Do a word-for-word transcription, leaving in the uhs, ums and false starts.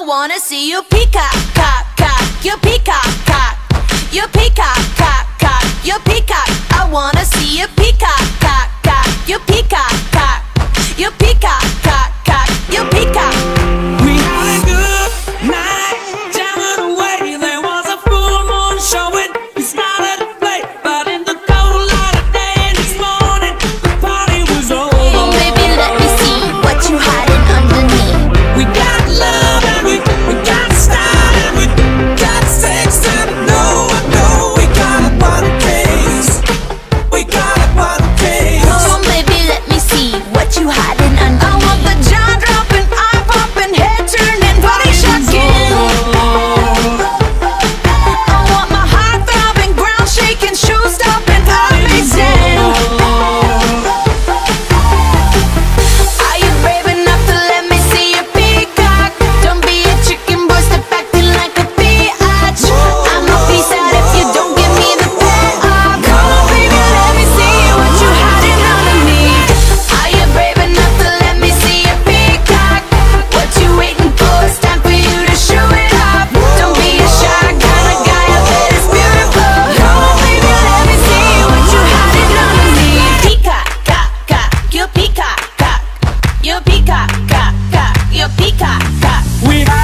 I wanna see you peacock, cock, cock, you peacock, cock, you peacock, cock, cock, you peacock. I wanna see you peacock, cock, cock, you peacock, cock, you peacock, cock, cock, you peacock. We had a good night, jamming away. There was a full moon showing. We started to play, but in the cold light of day, this morning the party was over. Oh, baby, let me see what you hiding underneath. We got love and we we got style and we got sex and no, no, we got a one case. We got a one case. Oh, baby, let me see what you hiding under. I want the jaw dropping, eye popping, head turning, body shocking. I want my heart throbbing, ground shaking, shoes stopping, amazing. Are you brave enough to let me see your peacock? Don't be a chicken boy, step acting like a biatch. I'm a piece out if you don't give me the pet. Oh, come on, baby, let me see what you hiding underneath. Are you brave enough to let me see your peacock? What you waiting for? It's time for you to show it off. Don't be a shy kind of guy, I bet it's beautiful. Come on, baby, let me see what you hiding underneath. Peacock, cock, cock, you peacock, cock, you peacock, cock, cock, you peacock, cock. We